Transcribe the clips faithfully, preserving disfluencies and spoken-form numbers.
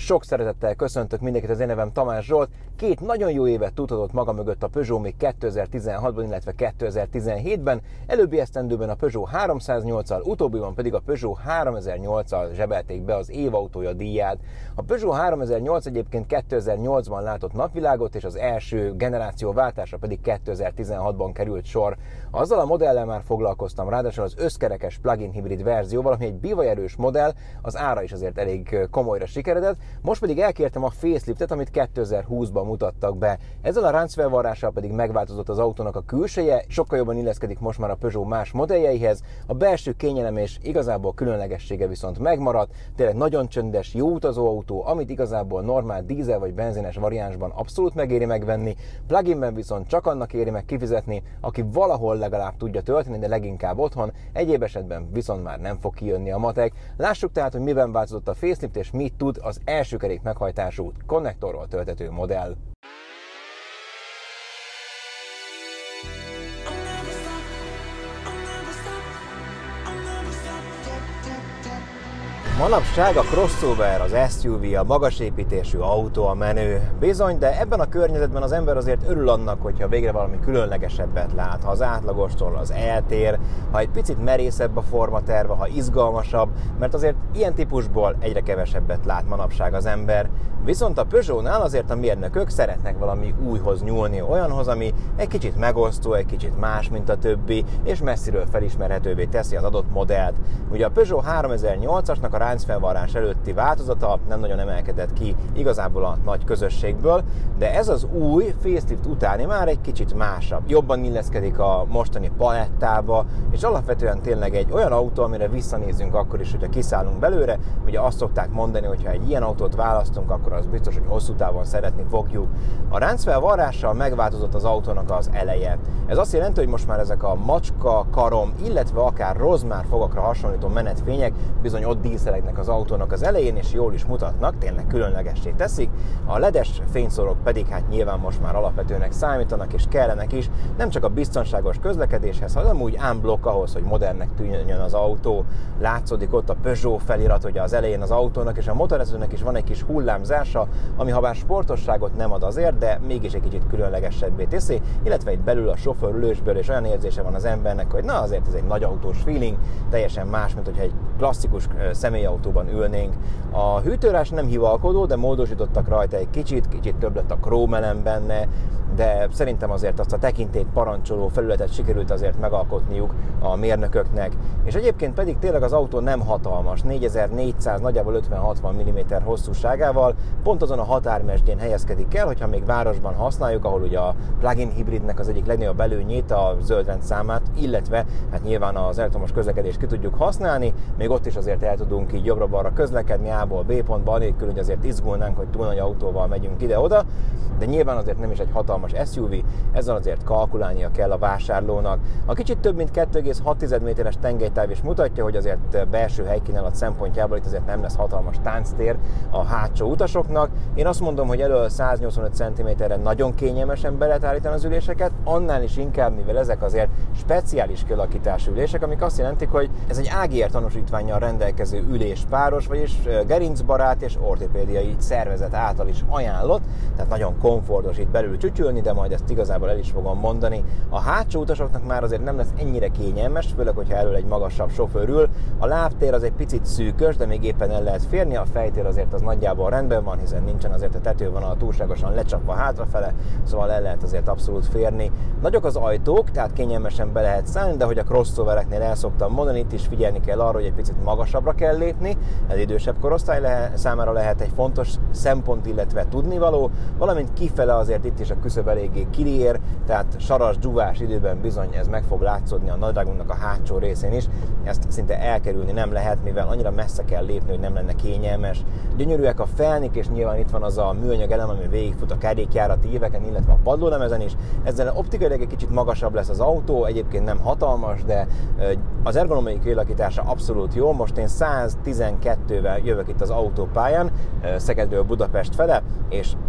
Sok szeretettel köszöntök mindenkit, az én nevem Tamás Zsolt. Két nagyon jó évet tudhatott maga mögött a Peugeot még kétezer-tizenhatban, illetve kétezer-tizenhétben. Előbbi esztendőben a Peugeot háromszáznyolccal, utóbbiban pedig a Peugeot háromezer-nyolccal zsebelték be az évautója díját. A Peugeot háromezer-nyolc egyébként kétezer-nyolcban látott napvilágot, és az első generáció váltása pedig kétezer-tizenhatban került sor. Azzal a modellel már foglalkoztam, ráadásul az összkerekes plug-in hibrid verzióval, ami egy bivajerős modell, az ára is azért elég komolyra sikeredett. Most pedig elkértem a faceliftet, amit kétezer-húszban mutattak be. Ezzel a ráncfelvarrással pedig megváltozott az autónak a külseje, sokkal jobban illeszkedik most már a Peugeot más modelljeihez. A belső kényelem és igazából különlegessége viszont megmaradt. Tényleg nagyon csöndes, jó utazó autó, amit igazából normál dízel vagy benzines variánsban abszolút megéri megvenni. Pluginben viszont csak annak éri meg kifizetni, aki valahol legalább tudja tölteni, de leginkább otthon. Egyéb esetben viszont már nem fog kijönni a matek. Lássuk tehát, hogy miben változott a facelift és mit tud az első kerék meghajtású konnektorról tölthető modell. Manapság a crossover, az es u vé, a magasépítésű autó a menő. Bizony, de ebben a környezetben az ember azért örül annak, hogyha végre valami különlegesebbet lát. Ha az átlagostól az eltér, ha egy picit merészebb a formaterve, ha izgalmasabb, mert azért ilyen típusból egyre kevesebbet lát manapság az ember. Viszont a Peugeotnál azért a mérnökök szeretnek valami újhoz nyúlni, olyanhoz, ami egy kicsit megosztó, egy kicsit más, mint a többi, és messziről felismerhetővé teszi az adott modellt. Ugye a Peugeot háromezer-nyolcasnak a ráncfelvarrás előtti változata nem nagyon emelkedett ki igazából a nagy közösségből, de ez az új facelift utáni már egy kicsit másabb. Jobban illeszkedik a mostani palettába, és alapvetően tényleg egy olyan autó, amire visszanézünk akkor is, hogyha kiszállunk belőle. Ugye azt szokták mondani, hogy ha egy ilyen autót választunk, akkor az biztos, hogy hosszú távon szeretni fogjuk. A ráncfelvarrással megváltozott az autónak az eleje. Ez azt jelenti, hogy most már ezek a macska, karom, illetve akár rozmár fogakra hasonlító menetfények bizony ott díszelegnek az autónak az elején, és jól is mutatnak, tényleg különlegessé teszik. A ledes fényszórók pedig hát nyilván most már alapvetőnek számítanak és kellenek is, nem csak a biztonságos közlekedéshez, hanem úgy unblock ahhoz, hogy modernnek tűnjön az autó. Látszódik ott a Peugeot felirat ugye az elején az autónak, és a motorozónak is van egy kis hullámzása, ami habár sportosságot nem ad azért, de mégis egy kicsit különlegesebbé teszi, illetve itt belül a sofőrülésből és olyan érzése van az embernek, hogy na azért ez egy nagy autós feeling, teljesen más, mint hogyha egy klasszikus személyautóban ülnénk. A hűtőrás nem hivalkodó, de módosítottak rajta egy kicsit, kicsit több lett a krómelem benne, de szerintem azért azt a tekintélyt parancsoló felületet sikerült azért megalkotniuk a mérnököknek. És egyébként pedig tényleg az autó nem hatalmas, négyezer-négyszáz, nagyjából ötven-hatvan milliméter hosszúságával, pont azon a határmesdjén helyezkedik el, hogyha még városban használjuk, ahol ugye a plug-in hibridnek az egyik legnagyobb előnyét, a zöldrendszámát, illetve hát nyilván az elektromos közlekedést ki tudjuk használni, még ott is azért el tudunk így jobbra-balra közlekedni, A-ból B pontba, anélkül, hogy azért izgulnánk, hogy túl nagy autóval megyünk ide-oda, de nyilván azért nem is egy hatalmas es u vé, ezzel azért kalkulálnia kell a vásárlónak. A kicsit több mint kettő egész hat méteres tengelytáv is mutatja, hogy azért belső helykínálat szempontjából itt azért nem lesz hatalmas tánctér a hátsó utasoknak. Én azt mondom, hogy elől száznyolcvanöt centiméterre nagyon kényelmesen be lehet állítani az üléseket, annál is inkább, mivel ezek azért speciális kialakítású ülések, amik azt jelentik, hogy ez egy á gé er tanúsítvánnyal rendelkező üléspáros, vagyis gerincbarát és ortopédiai szervezet által is ajánlott, tehát nagyon komfortos itt belül csücsülni, de majd ezt igazából el is fogom mondani. A hátsó utasoknak már azért nem lesz ennyire kényelmes, főleg, hogyha elől egy magasabb sofőr ül. A lábtér az egy picit szűkös, de még éppen el lehet férni, a fejtér azért az nagyjából rendben van, hiszen nincsen azért a tetővonal túlságosan lecsapva hátrafele, szóval el lehet azért abszolút férni. Nagyok az ajtók, tehát kényelmesen be lehet szállni, de hogy a crossovereknél el szoktam mondani, itt is figyelni kell arra, hogy egy picit magasabbra kell lépni, ez idősebb korosztály lehet, számára lehet egy fontos szempont, illetve tudnivaló, valamint kifele azért itt is a küszöb eléggé kiér, tehát saras, dzsúvás időben bizony ez meg fog látszódni a nagydrágunknak a hátsó részén is, ezt szinte elkerülni nem lehet, mivel annyira messze kell lépni, hogy nem lenne kényelmes. Gyönyörűek a felnik, és nyilván itt van az a műanyag elem, ami végigfut a kerékjárati éveken, illetve a padlólemezen is. Ezzel optikailag egy kicsit magasabb lesz az autó, egyébként nem hatalmas, de az ergonomiai kialakítása abszolút jó. Most én száztizenkettővel jövök itt az autópályán, Szegedről Budapest fele, és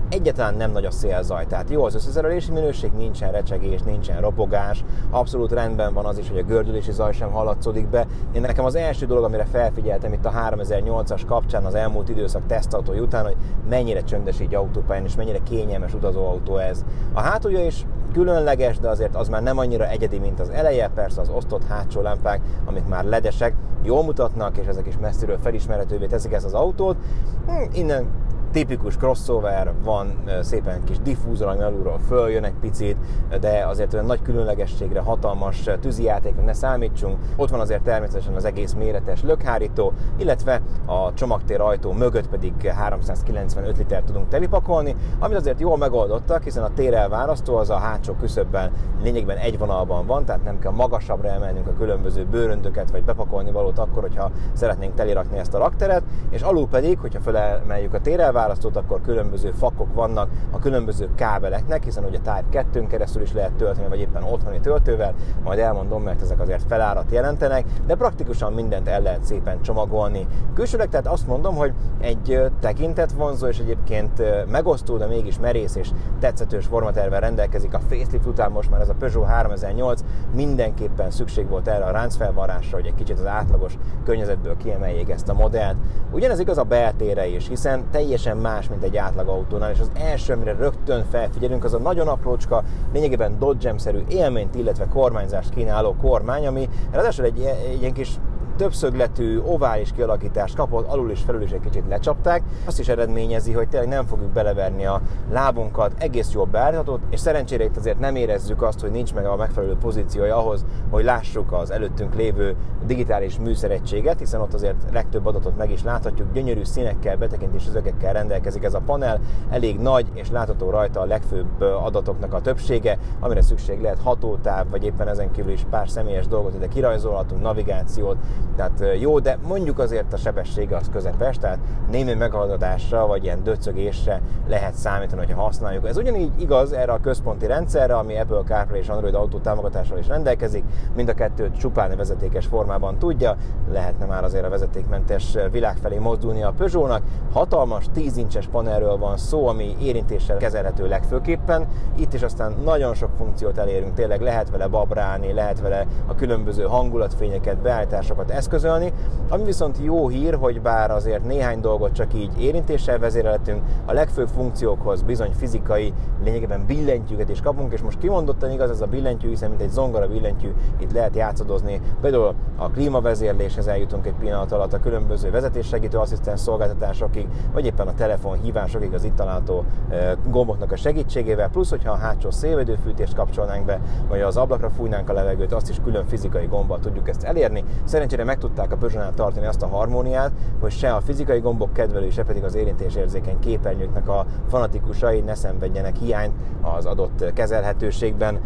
egyáltalán nem nagy a szélzaj. Tehát jó az összeszerelési minőség, nincsen recsegés, nincsen ropogás, abszolút rendben van az is, hogy a gördülési zaj sem hallatszódik be. Én nekem az első dolog, amire felfigyeltem itt a háromezer-nyolcas kapcsán az elmúlt időszak tesztautói után, hogy mennyire csöndes így autópályán, és mennyire kényelmes utazóautó ez. A hátulja is különleges, de azért az már nem annyira egyedi, mint az eleje, persze az osztott hátsó lámpák, amik már ledesek, jól mutatnak, és ezek is messziről felismerhetővé teszik ezt az autót. Hm, innen tipikus crossover, van szépen kis diffúzor, ami alulról följön egy picit, de azért olyan nagy különlegességre, hatalmas tűzijátékra ne számítsunk. Ott van azért természetesen az egész méretes lökhárító, illetve a csomagtér ajtó mögött pedig háromszázkilencvenöt litert tudunk telipakolni, amit azért jól megoldottak, hiszen a térelválasztó az a hátsó küszöbben lényegben egy vonalban van, tehát nem kell magasabbra emelnünk a különböző bőröndöket, vagy bepakolni valót akkor, hogyha szeretnénk telirakni ezt a rakteret, és alul pedig, hogyha felemeljük a térelválasztót, akkor különböző fakok vannak a különböző kábeleknek, hiszen ugye Type kettőn keresztül is lehet tölteni, vagy éppen otthoni töltővel, majd elmondom, mert ezek azért felárat jelentenek, de praktikusan mindent el lehet szépen csomagolni. Külsőleg tehát azt mondom, hogy egy tekintetvonzó és egyébként megosztó, de mégis merész és tetszetős formatervvel rendelkezik a facelift után. Most már ez a Peugeot háromezer-nyolc, mindenképpen szükség volt erre a ráncfelvarrásra, hogy egy kicsit az átlagos környezetből kiemeljék ezt a modellt. Ugyanez igaz a beltérre is, hiszen teljesen más, mint egy átlag autónál, és az első, amire rögtön felfigyelünk, az a nagyon aprócska, lényegében Dodge-szerű élményt, illetve kormányzást kínáló kormány, ami ráadásul egy, egy ilyen kis többszögletű, ovális kialakítást kapott, alul is felül is egy kicsit lecsapták. Azt is eredményezi, hogy tényleg nem fogjuk beleverni a lábunkat, egész jól beállítható, és szerencsére itt azért nem érezzük azt, hogy nincs meg a megfelelő pozíciója ahhoz, hogy lássuk az előttünk lévő digitális műszeregységet, hiszen ott azért legtöbb adatot meg is láthatjuk, gyönyörű színekkel, betekintési zögekkel rendelkezik ez a panel, elég nagy, és látható rajta a legfőbb adatoknak a többsége, amire szükség lehet hatótáv, vagy éppen ezen kívül is pár személyes dolgot ide kirajzolhatunk, navigációt. Tehát jó, de mondjuk azért a sebessége az közepes, tehát némi meghaladásra vagy ilyen döcögésre lehet számítani, hogyha használjuk. Ez ugyanígy igaz erre a központi rendszerre, ami Apple CarPlay és Android Auto támogatással is rendelkezik, mind a kettőt csupán vezetékes formában tudja, lehetne már azért a vezetékmentes világ felé mozdulni a Peugeotnak. Hatalmas tíz incses panelről van szó, ami érintéssel kezelhető legfőképpen. Itt is aztán nagyon sok funkciót elérünk, tényleg lehet vele babrálni, lehet vele a különböző hangulatfényeket, beállításokat eszközölni, ami viszont jó hír, hogy bár azért néhány dolgot csak így érintéssel vezérelhetünk, a legfőbb funkciókhoz bizony fizikai, lényegében billentyűket is kapunk, és most kimondottan igaz ez a billentyű, hiszen mint egy zongora billentyű, itt lehet játszadozni, például a klímavezérléshez eljutunk egy pillanat alatt, a különböző vezetéssegítő asszisztens szolgáltatásokig, vagy éppen a telefonhívásokig az itt található gomboknak a segítségével, plusz hogyha a hátsó szélvédőfűtést kapcsolnánk be, vagy az ablakra fújnánk a levegőt, azt is külön fizikai gombbal tudjuk ezt elérni. Szerencsére meg tudták a Peugeotnál tartani azt a harmóniát, hogy se a fizikai gombok kedvelői, se pedig az érintésérzékeny képernyőknek a fanatikusai ne szenvedjenek hiányt az adott kezelhetőségben.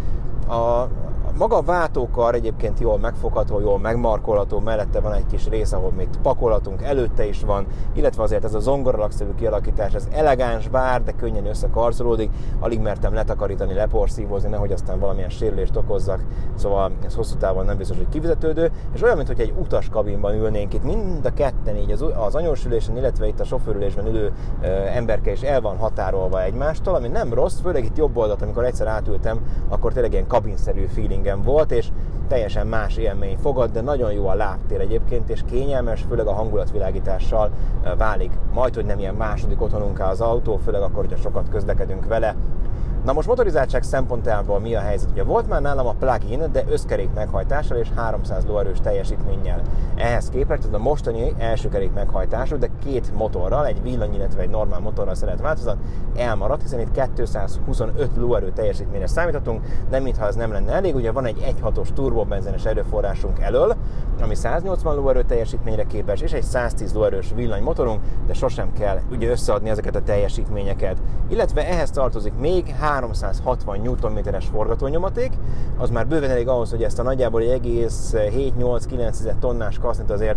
A maga a váltókar egyébként jól megfogható, jól megmarkolható, mellette van egy kis rész, ahol még pakolhatunk, előtte is van, illetve azért ez a zongoralakszerű kialakítás, ez elegáns bár, de könnyen összekarzolódik, alig mertem letakarítani, leporszívozni, nehogy aztán valamilyen sérülést okozzak, szóval ez hosszú távon nem biztos, hogy kifizetődő, és olyan, mintha egy utas kabinban ülnénk itt, mind a ketten így az, az anyósülésen, illetve itt a sofőrülésben ülő ö, emberke is el van határolva egymástól, ami nem rossz, főleg itt jobb oldalt, amikor egyszer átültem, akkor tényleg ilyen kabinszerű feelingem volt, és teljesen más élmény fogad, de nagyon jó a lábtér egyébként, és kényelmes, főleg a hangulatvilágítással válik majd, hogy nem ilyen második otthonunká az autó, főleg akkor, hogyha sokat közlekedünk vele. Na most motorizáltság szempontjából mi a helyzet? Ugye volt már nálam a plug-in, de összkerék meghajtással és háromszáz lóerős teljesítménnyel. Ehhez képest ez a mostani első kerék meghajtású, de két motorral, egy villany, illetve egy normál motorral szeret változat, elmaradt, hiszen itt kétszázhuszonöt lóerő teljesítményre számíthatunk, de mintha ez nem lenne elég, ugye van egy egy hatos turbobenzenes erőforrásunk elől, ami száznyolcvan lóerő teljesítményre képes, és egy száztíz lóerős villanymotorunk, de sosem kell ugye összeadni ezeket a teljesítményeket. Illetve ehhez tartozik még háromszázhatvan newtonméteres forgatónyomaték, az már bőven elég ahhoz, hogy ezt a nagyjából egy egész hét nyolc kilenc tonnás kasznit azért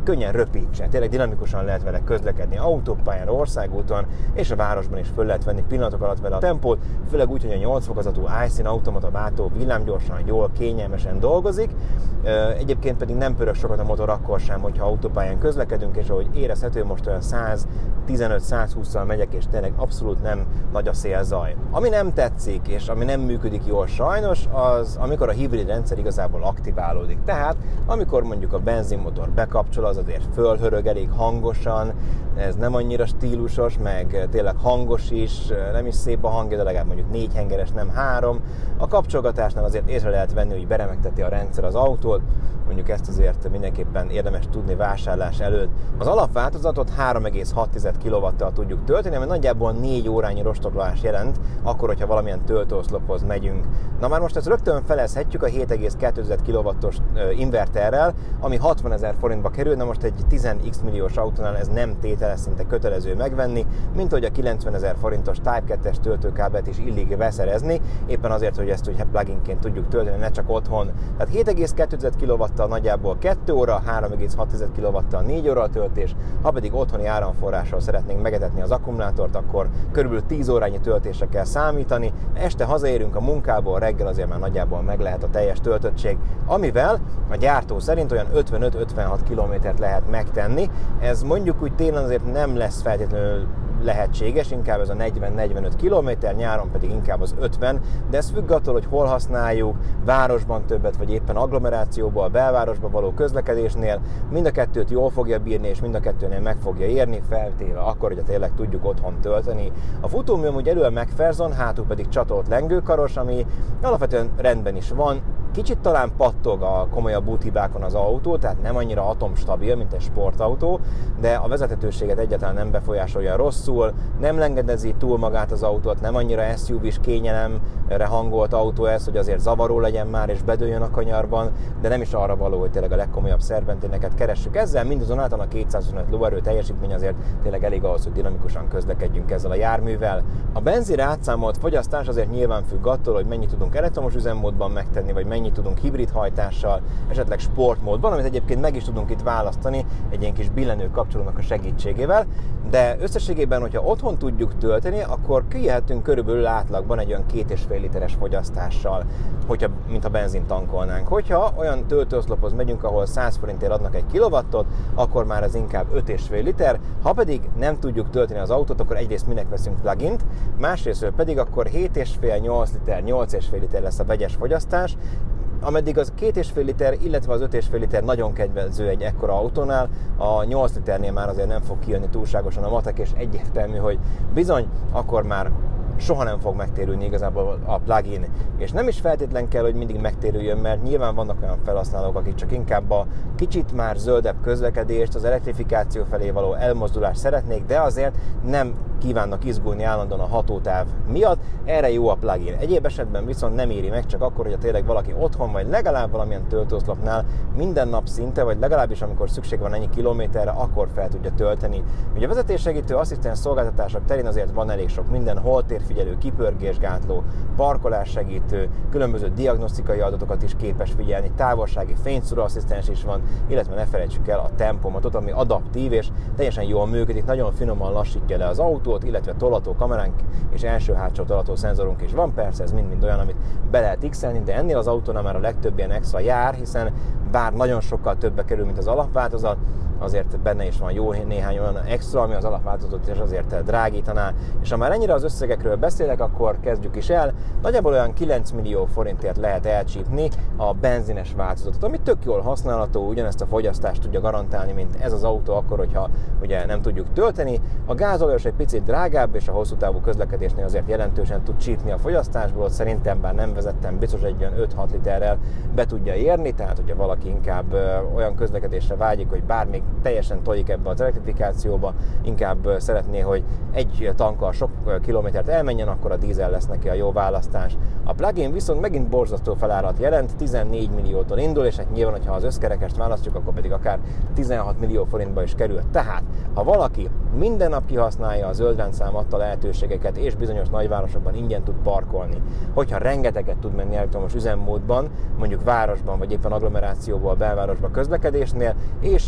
könnyen röpítse. Tényleg dinamikusan lehet vele közlekedni autópályán, országúton, és a városban is föl lehet venni pillanatok alatt vele a tempót, főleg úgy, hogy a nyolc fokozatú iSyn automata váltó villámgyorsan, jól, kényelmesen dolgozik. Egyébként pedig nem pörög sokat a motor akkor sem, hogyha autópályán közlekedünk, és ahogy érezhető, most olyan száztizenöt-százhússzal megyek, és tényleg abszolút nem nagy a szélzaj. Ami nem tetszik, és ami nem működik jól sajnos, az amikor a hibrid rendszer igazából aktiválódik. Tehát amikor mondjuk a benzinmotor bekapcsol, az azért fölhörög elég hangosan, ez nem annyira stílusos, meg tényleg hangos is, nem is szép a hangja, de legalább mondjuk négy hengeres, nem három. A kapcsolgatásnál azért észre lehet venni, hogy beremegteti a rendszer az autót, mondjuk ezt azért mindenképpen érdemes tudni vásárlás előtt. Az alapváltozatot három egész hat kilowatttal tudjuk tölteni, ami nagyjából négy órányi rostoglás jelent, akkor, hogyha valamilyen töltőoszlophoz megyünk. Na már most ezt rögtön felezhetjük a hét egész kettő kilowattos inverterrel, ami hatvanezer forintba kerül, na most egy tíz x milliós autónál ez nem tételes, szinte kötelező megvenni, mint hogy a kilencvenezer forintos Type kettes töltőkábelt is illik beszerezni, éppen azért, hogy ezt ugye pluginként tudjuk tölteni, ne csak otthon. Tehát hét egész kettő kilowattal nagyjából kettő óra, három egész hat kilowattal négy óra a töltés, ha pedig otthoni áramforrással szeretnénk megetetni az akkumulátort, akkor körülbelül tíz órányi töltésre kell számítani. Este hazaérünk a munkából, reggel azért már nagyjából meg lehet a teljes töltöttség, amivel a gyártó szerint olyan ötvenöt-ötvenhat kilométert lehet megtenni. Ez mondjuk úgy télen azért nem lesz feltétlenül lehetséges, inkább ez a negyven-negyvenöt kilométer, nyáron pedig inkább az ötven, de ez függ attól, hogy hol használjuk, városban többet, vagy éppen agglomerációban, a belvárosban való közlekedésnél, mind a kettőt jól fogja bírni, és mind a kettőnél meg fogja érni, feltéve akkor, hogy tényleg tudjuk otthon tölteni. A futómű amúgy elől McPherson, hátul pedig csatolt lengőkaros, ami alapvetően rendben is van. Kicsit talán pattog a komolyabb úthibákon az autó, tehát nem annyira atomstabil, mint egy sportautó, de a vezethetőséget egyáltalán nem befolyásolja rosszul, nem lengedezi túl magát az autót, nem annyira es u vé-s kényelemre hangolt autó ez, hogy azért zavaró legyen már és bedőljön a kanyarban, de nem is arra való, hogy tényleg a legkomolyabb szerpenténeket keressük ezzel, mindazonáltal a kétszázhuszonöt lóerő teljesítmény azért tényleg elég ahhoz, hogy dinamikusan közlekedjünk ezzel a járművel. A benzinre átszámolt fogyasztás azért nyilván függ attól, hogy mennyit tudunk elektromos üzemmódban megtenni, vagy mennyit tudunk hibrid hajtással, esetleg sportmódban, amit egyébként meg is tudunk itt választani egy ilyen kis billenő kapcsolónak a segítségével, de összességében, hogyha otthon tudjuk tölteni, akkor kijöhetünk körülbelül átlagban egy olyan két és fél literes fogyasztással, hogyha, mint a benzin tankolnánk. Hogyha olyan töltőoszlophoz megyünk, ahol száz forintért adnak egy kilowattot, akkor már ez inkább öt és fél liter, ha pedig nem tudjuk tölteni az autót, akkor egyrészt minek veszünk plugint, másrészt pedig akkor hét és fél nyolc liter, nyolc és fél liter lesz a vegyes fogyasztás, ameddig az két és fél liter, illetve az öt és fél liter nagyon kedvező egy ekkora autónál, a nyolc liternél már azért nem fog kijönni túlságosan a matek, és egyértelmű, hogy bizony, akkor már soha nem fog megtérülni igazából a plugin. És nem is feltétlen kell, hogy mindig megtérüljön, mert nyilván vannak olyan felhasználók, akik csak inkább a kicsit már zöldebb közlekedést, az elektrifikáció felé való elmozdulást szeretnék, de azért nem kívánnak izgulni állandóan a hatótáv miatt. Erre jó a plugin. Egyéb esetben viszont nem éri meg, csak akkor, hogyha tényleg valaki otthon, vagy legalább valamilyen töltőoszlopnál minden nap szinte, vagy legalábbis amikor szükség van ennyi kilométerre, akkor fel tudja tölteni. Ugye a vezetéssegítő asszisztens szolgáltatások terén azért van elég sok minden, holtérfigyelő, kipörgésgátló, parkolássegítő, különböző diagnosztikai adatokat is képes figyelni, távolsági fényszóró asszisztens is van, illetve ne felejtsük el a tempomatot, ami adaptív és teljesen jól működik, nagyon finoman lassítja le az autót, illetve tolató kameránk és első-hátsó tolató szenzorunk is van, persze ez mind-mind olyan, amit be lehet x-elni, de ennél az autónál már a legtöbb ilyen extra jár, hiszen bár nagyon sokkal többbe kerül, mint az alapváltozat, azért benne is van jó néhány olyan extra, ami az alapváltozatot is azért drágítaná. És ha már ennyire az összegekről beszélek, akkor kezdjük is el. Nagyjából olyan kilenc millió forintért lehet elcsípni a benzines változatot, ami tök jól használható, ugyanezt a fogyasztást tudja garantálni, mint ez az autó akkor, hogyha ugye nem tudjuk tölteni. A gázolajos egy picit drágább, és a hosszú távú közlekedésnél azért jelentősen tud csípni a fogyasztásból. Szerintem, bár nem vezettem, biztos egy olyan öt-hat literrel be tudja érni, tehát hogyha valaki inkább olyan közlekedésre vágyik, hogy bár még teljesen tojik ebbe az elektrifikációba, inkább szeretné, hogy egy tankkal sok kilométert elmenjen, akkor a dízel lesz neki a jó választás. A plugin viszont megint borzasztó felárat jelent, tizennégy milliótól indul, és hát nyilván, hogyha az összkerekest választjuk, akkor pedig akár tizenhat millió forintba is kerül. Tehát, ha valaki minden nap kihasználja a zöldrendszám adta lehetőségeket, és bizonyos nagyvárosokban ingyen tud parkolni, hogyha rengeteget tud menni elektromos üzemmódban, mondjuk városban, vagy éppen agglomerációból, belvárosba közlekedésnél, és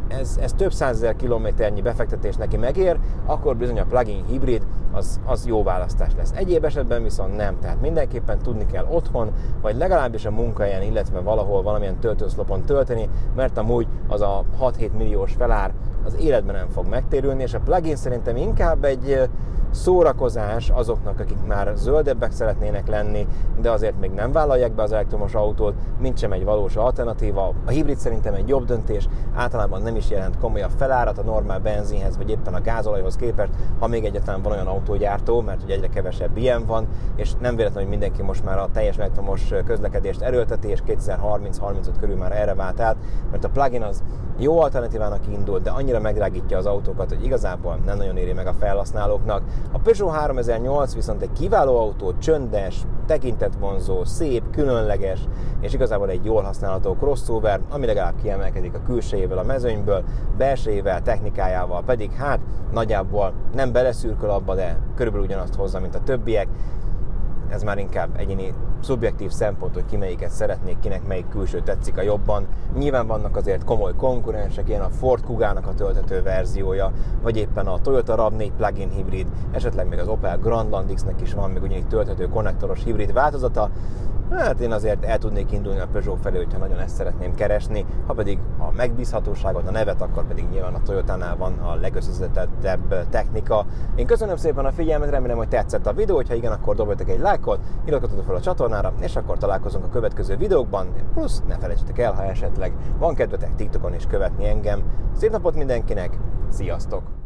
ez, ez több százezer kilométernyi befektetés neki megér, akkor bizony a plug-in hibrid az, az jó választás lesz. Egyéb esetben viszont nem, tehát mindenképpen tudni kell otthon, vagy legalábbis a munkahelyen, illetve valahol valamilyen töltőszlopon tölteni, mert amúgy az a hat-hét milliós felár az életben nem fog megtérülni, és a plug-in szerintem inkább egy szórakozás azoknak, akik már zöldebbek szeretnének lenni, de azért még nem vállalják be az elektromos autót, mint sem egy valós alternatíva. A hibrid szerintem egy jobb döntés, általában nem is jelent komolyabb felárat a normál benzinhez, vagy éppen a gázolajhoz képest, ha még egyáltalán van olyan autógyártó, mert hogy egyre kevesebb ilyen van, és nem véletlen, hogy mindenki most már a teljes elektromos közlekedést erőlteti, és kétezer-harminc-harmincöt körül már erre vált át, mert a plug-in az jó alternatívának indult, de annyira megdrágítja az autókat, hogy igazából nem nagyon éri meg a felhasználóknak. A Peugeot háromezer-nyolc viszont egy kiváló autó, csöndes, tekintetvonzó, szép, különleges, és igazából egy jól használható crossover, ami legalább kiemelkedik a külsejével a mezőnyből, belsejével, technikájával pedig hát nagyjából nem beleszürköl abba, de körülbelül ugyanazt hozza, mint a többiek. Ez már inkább egyéni szubjektív szempont, hogy ki melyiket szeretnék, kinek melyik külső tetszik a jobban. Nyilván vannak azért komoly konkurensek, ilyen a Ford Kugának a tölthető verziója, vagy éppen a Toyota RAV négy plug-in hibrid, esetleg még az Opel Grandland X-nek is van még ugyanígy tölthető konnektoros hibrid változata. Hát én azért el tudnék indulni a Peugeot felé, hogyha nagyon ezt szeretném keresni, ha pedig a megbízhatóságot, a nevet, akkor pedig nyilván a Toyotánál van a legösszetettebb technika. Én köszönöm szépen a figyelmet, remélem, hogy tetszett a videó, hogyha igen, akkor dobjatok egy lájkot, iratkozzatok fel a csatornára, és akkor találkozunk a következő videókban, plusz ne felejtsetek el, ha esetleg van kedvetek TikTokon is követni engem. Szép napot mindenkinek, sziasztok!